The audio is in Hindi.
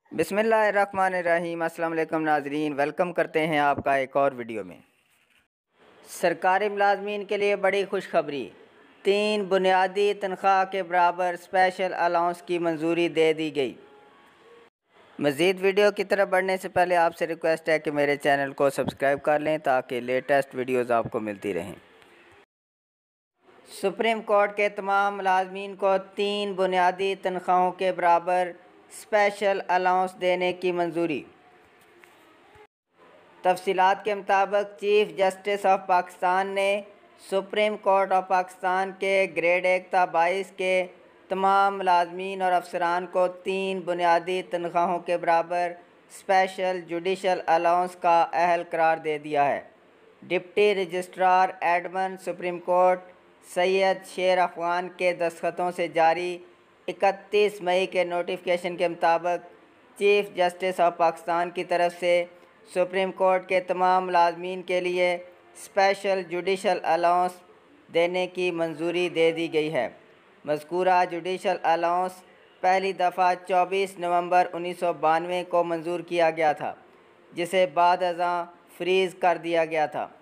बिस्मिल्लाहिर्रहमानिर्रहीम। अस्सलाम वालेकुम नाजरीन, वेलकम करते हैं आपका एक और वीडियो में। सरकारी मुलाजमीन के लिए बड़ी खुशखबरी, 3 बुनियादी तनख्वाह के बराबर स्पेशल अलाउंस की मंजूरी दे दी गई। मज़ीद वीडियो की तरफ बढ़ने से पहले आपसे रिक्वेस्ट है कि मेरे चैनल को सब्सक्राइब कर लें ताकि लेटेस्ट वीडियोज़ आपको मिलती रहें। सुप्रीम कोर्ट के तमाम मुलाजमीन को 3 बुनियादी तनख्वाहों के बराबर स्पेशल अलाउंस देने की मंजूरी। तफसीलात के मुताबिक चीफ जस्टिस ऑफ पाकिस्तान ने सुप्रीम कोर्ट ऑफ पाकिस्तान के ग्रेड 1 ता 22 के तमाम मुलाजमीन और अफसरान को 3 बुनियादी तनख्वाहों के बराबर स्पेशल जुडिशल अलाउंस का अहल करार दे दिया है। Deputy registrar admin Supreme Court Syed Sher Afghan के दस्तखतों से जारी 31 मई के नोटिफिकेशन के मुताबिक चीफ जस्टिस ऑफ पाकिस्तान की तरफ से सुप्रीम कोर्ट के तमाम मुलाजमीन के लिए स्पेशल जुडिशल अलाउंस देने की मंजूरी दे दी गई है। मज़कूरा जुडिशल अलाउंस पहली दफ़ा 24 नवंबर 1992 को मंजूर किया गया था, जिसे बाद अज़ां फ्रीज़ कर दिया गया था।